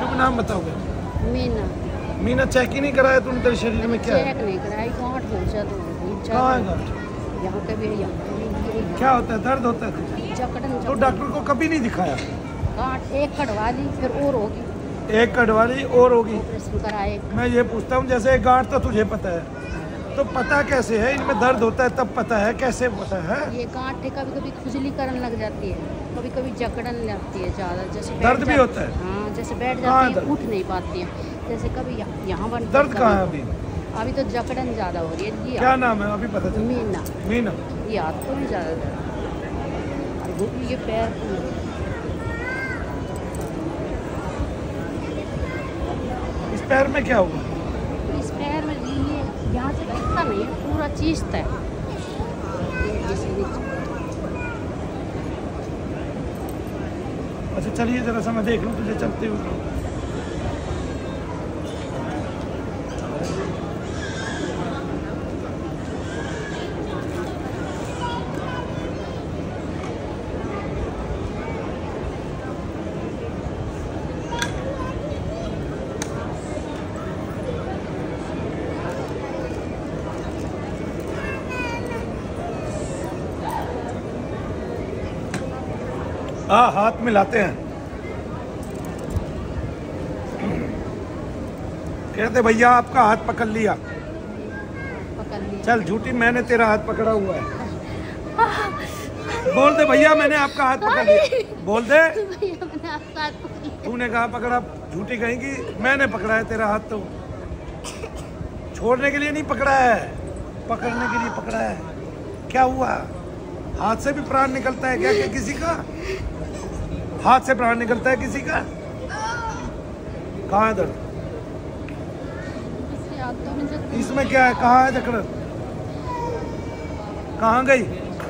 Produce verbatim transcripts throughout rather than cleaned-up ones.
शुभ नाम बताओगे? मीना। मीना, चेक ही नहीं कराया तुमने? तेरे शरीर में क्या है? चेक नहीं कराई, गांठ हो जाती कहाँ है गांठ? यहाँ पे भी, यहाँ पे भी। क्या होता है? दर्द होता है तुझे? जकड़न। तो डॉक्टर को कभी नहीं दिखाया? गांठ एक कटवा ली, फिर और होगी। एक कटवा ली और होगी? ऑपरेशन कराए। मैं ये पूछता हूँ, जैसे गांठ तो तुझे पता है, तो पता कैसे है इनमें दर्द होता है तब पता है, कैसे पता है? ये गांठ कभी कभी खुजली करने लग जाती है, कभी कभी जकड़न लगती है ज़्यादा, जैसे दर्द भी होता है? हाँ, जैसे बैठ जाती है, उठ नहीं पाती है, जैसे कभी यहाँ बन। दर्द कहाँ है अभी? अभी तो जकड़न ज़्यादा हो रही है। क्या नाम है अभी पता चला? मीना। मीना। ये हाथ तो भी ज़्यादा दर्द, ये पैर। इस पैर में क्या हुआ? इस पैर में ये यहाँ से दिखता नहीं है, पूरा चीज़ता है। अच्छा चलिए जरा सा मैं देख लूँ तुझे चलते हुए। हाँ, हाथ मिलाते हैं। कहते भैया आपका हाथ पकड़ लिया। पकड़ लिया। चल झूठी, मैंने तेरा हाथ पकड़ा हुआ है। बोल दे भैया मैंने आपका हाथ पकड़ लिया। बोल दे। तूने कहा पकड़ा, झूठी कहेंगी। मैंने पकड़ा है तेरा हाथ, तो छोड़ने के लिए नहीं पकड़ा है, पकड़ने के लिए पकड़ा है। क्या हुआ? हाथ से भी प्राण निकलता है क्या? क्या किसी का हाथ से प्राण निकलता है किसी का? कहाँ है दर्द? इसमें क्या है? कहाँ है जकड़न? कहाँ गई?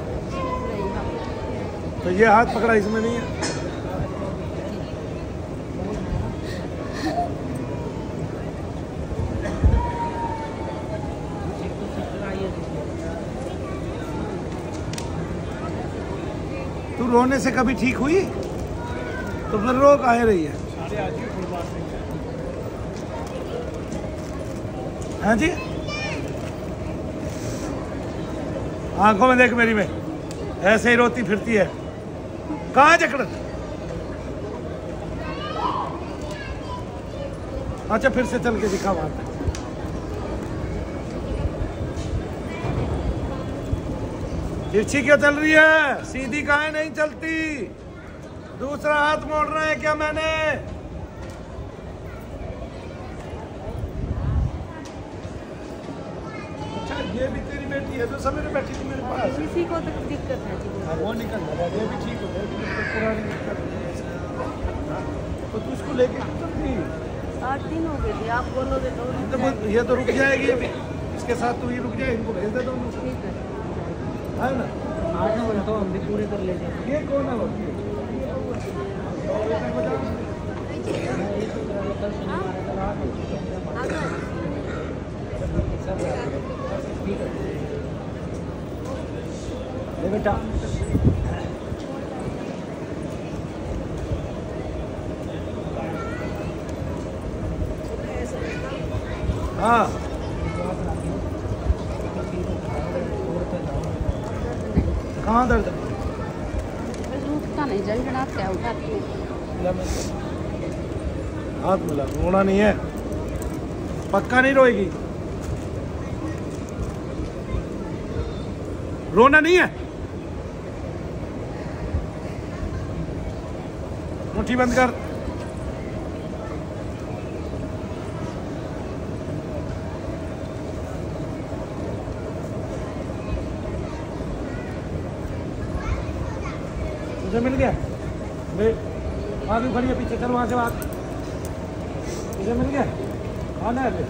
तो ये हाथ पकड़ा, इसमें नहीं है। तू रोने से कभी ठीक हुई? तो फिर रो काहे रही है? हाँ जी, आंखों में देख मेरी में, ऐसे ही रोती फिरती है। कहाँ जकड़न? अच्छा फिर से चल के दिखा वहां पे। तिरछी क्यों चल रही है? सीधी काहे नहीं चलती? दूसरा हाथ मोड़ना है क्या मैंने? अच्छा ये भी तेरी बेटी है जो सवेरे बैठी थी मेरे पास? इसी को तो दिक्कत है। वो निकल रहा है, ये भी ठीक हो जाएगी। पुरानी दिक्कत तो तू इसको लेके चल रही? आठ दिन हो गए थे, आप बोलोगे तो। ये तो रुक जाएगी अभी, इसके साथ तू ही रुक जाए, इनको भेज दे दोनों। ठीक है, है ना? आठ दिन तो हम भी पूरे कर लेते हैं। ये कौन है? बेटा हाँ, कहाँ दर्द? उठता नहीं, जलजनाहट क्या उठाती है। हाथ मिला। रोना नहीं है? पक्का नहीं रोएगी? रोना नहीं है? मुट्ठी बंद कर। तुझे मिल गया? आगे खड़ी है, पीछे चल वहां से बात। तुझे मिल गया? खाना है?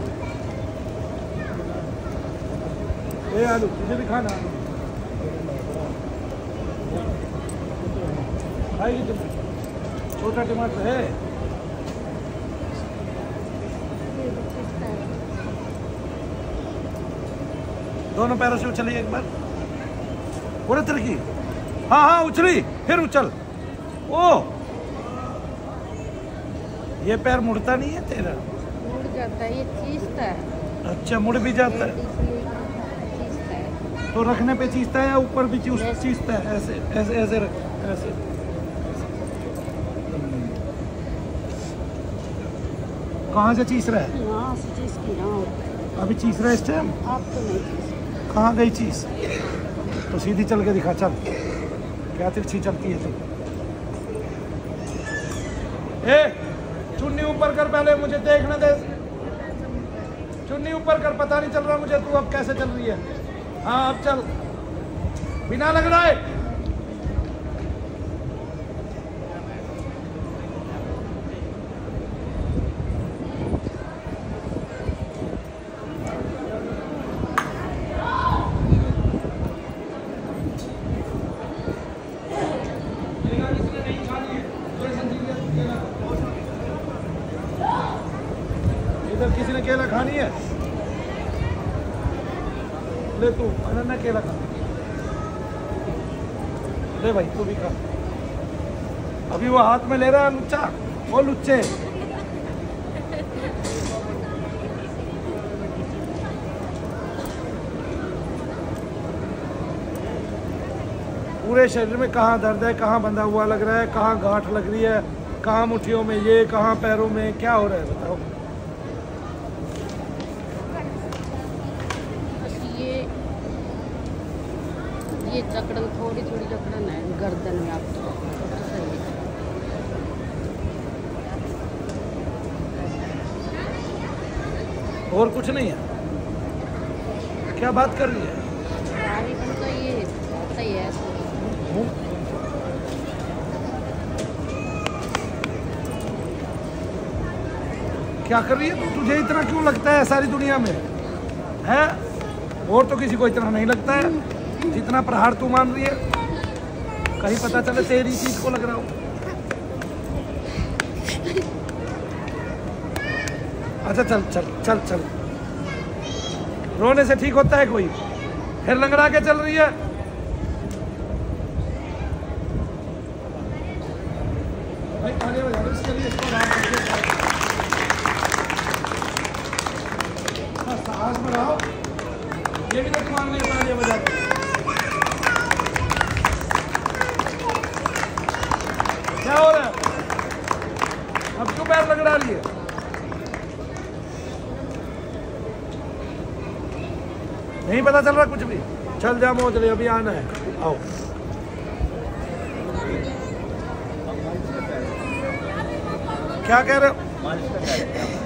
ए आलू तुझे भी खाना? खाएगी तुम? छोटा टमाटर है? दोनों पैरों से उछलिए एक बार, पूरे तरह की। हाँ हाँ उछली, फिर उछल। ओ ये पैर मुड़ता नहीं है तेरा? मुड़ जाता है, ये चीजता है। अच्छा, मुड़ भी जाता है चीजता है तो रखने पे चीजता है या ऊपर भी चीज चीजता है? ऐसे ऐसे ऐसे रख, ऐसे। कहाँ से चीस रहा है? यहाँ से चीज की यहाँ होता है। अभी चीस रहा है इस टाइम? आप तो नहीं चीज। कहाँ गई चीज? तो सीधी चल के दिखा, चल। क्या तिरछी चलती है तू? ए, चुन्नी ऊपर कर पहले, मुझे देखने दे। चुन्नी ऊपर कर, पता नहीं चल रहा मुझे तू अब कैसे चल रही है। हाँ अब चल, बिना लग रहा है। इधर किसी ने केला खानी है? ले तू अनन्या केला खा, ले भाई तू भी खा। अभी वो हाथ में ले रहा है लुच्चा, वो लुच्चे। पूरे शरीर में कहाँ दर्द है, कहाँ बंधा हुआ लग रहा है, कहाँ गांठ लग रही है, कहाँ मुट्ठियों में, ये कहाँ पैरों में, क्या हो रहा है बताओ? बस ये ये जकड़न, थोड़ी थोड़ी जकड़न है गर्दन में। आप तो सही है। और कुछ नहीं है? क्या बात कर रही है? भारी बन तो ये सही है। क्या कर रही है तू? तुझे इतना क्यों लगता है सारी दुनिया में है? और तो किसी को इतना नहीं लगता है जितना प्रहार तू मान रही है। कहीं पता चले तेरी चीज को लग रहा हो। अच्छा चल चल चल चल, रोने से ठीक होता है कोई? फिर लंगड़ा के चल रही है। भाई तालियां बजा दो इसके लिए, इसको राम करके साहस में रहो। ये भी तो मान लिया, तालियां बजा के। क्या हो रहा है? अब क्यों पैर लगड़ा लिए? नहीं पता चल रहा कुछ भी? चल जा मोचले, अभी आना है, आओ। क्या कह रहे हो?